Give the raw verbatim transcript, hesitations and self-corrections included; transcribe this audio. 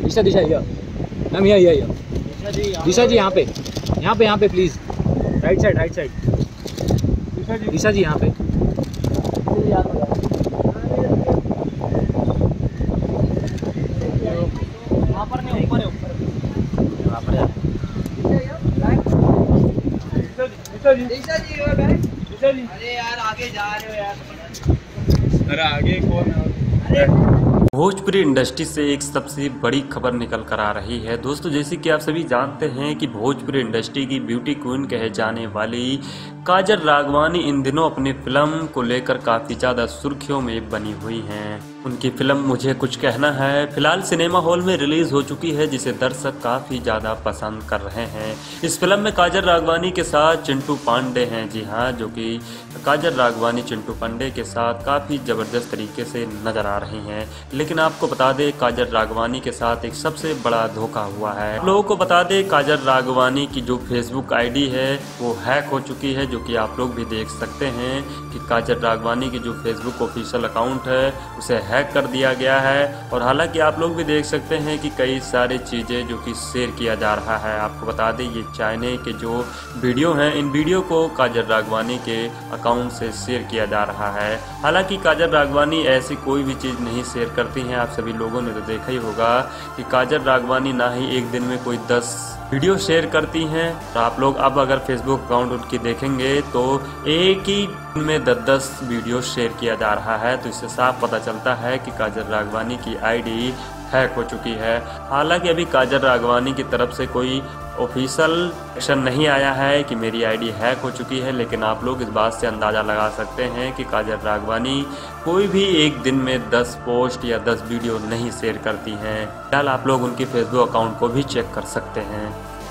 Disha Disha here ma'am, here here here Disha ji यहाँ पे यहाँ पे यहाँ पे please, right side right side Disha ji यहाँ पे। वहाँ पर नहीं, ऊपर है ऊपर, वहाँ पर अरे यार आगे जा रहे हो यार, अरे आगे कौन है? भोजपुरी इंडस्ट्री से एक सबसे बड़ी खबर निकल कर आ रही है दोस्तों। जैसे कि आप सभी जानते हैं कि भोजपुरी इंडस्ट्री की ब्यूटी क्वीन कहे जाने वाली काजल राघवानी इन दिनों अपनी फिल्म को लेकर काफ़ी ज़्यादा सुर्खियों में बनी हुई हैं। उनकी फिल्म मुझे कुछ कहना है फिलहाल सिनेमा हॉल में रिलीज हो चुकी है, जिसे दर्शक काफ़ी ज़्यादा पसंद कर रहे हैं। इस फिल्म में काजल राघवानी के साथ चिंटू पांडे हैं, जी हाँ, जो कि काजल राघवानी चिंटू पांडे के साथ काफ़ी ज़बरदस्त तरीके से नज़र आ रही हैं। लेकिन आपको बता दें काजल राघवानी के साथ एक सबसे बड़ा धोखा हुआ है। लोगों को बता दें काजल राघवानी की जो फेसबुक आईडी है वो हैक हो चुकी है, जो कि आप लोग भी देख सकते हैं कि काजल राघवानी की जो फेसबुक ऑफिशियल अकाउंट है उसे हैक कर दिया गया है। और हालांकि आप लोग भी देख सकते हैं कि कई सारी चीज़ें जो कि शेयर किया जा रहा है। आपको बता दें ये चाइना के जो वीडियो हैं, इन वीडियो को काजल राघवानी के अकाउंट से शेयर किया जा रहा है। हालांकि काजल राघवानी ऐसी कोई भी चीज़ नहीं शेयर करती हैं। आप सभी लोगों ने तो देखा ही होगा कि काजल राघवानी ना ही एक दिन में कोई दस वीडियो शेयर करती हैं। तो आप लोग अब अगर फेसबुक अकाउंट उनकी देखेंगे तो एक ही दिन में दस दस वीडियो शेयर किया जा रहा है। तो इससे साफ पता चलता है कि काजल राघवानी की आईडी हैक हो चुकी है। हालांकि अभी काजल राघवानी की तरफ से कोई ऑफिशियल एक्शन नहीं आया है कि मेरी आईडी हैक हो चुकी है, लेकिन आप लोग इस बात से अंदाज़ा लगा सकते हैं कि काजल राघवानी कोई भी एक दिन में दस पोस्ट या दस वीडियो नहीं शेयर करती हैं। फिलहाल आप लोग उनकी फेसबुक अकाउंट को भी चेक कर सकते हैं।